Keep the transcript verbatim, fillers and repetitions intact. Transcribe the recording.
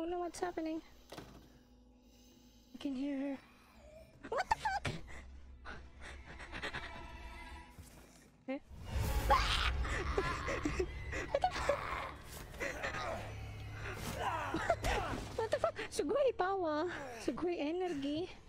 Oh no, what's happening? I can hear her. What the fuck? Eh? What the fuck? What the fuck? Sugoi power. Sugoi energy.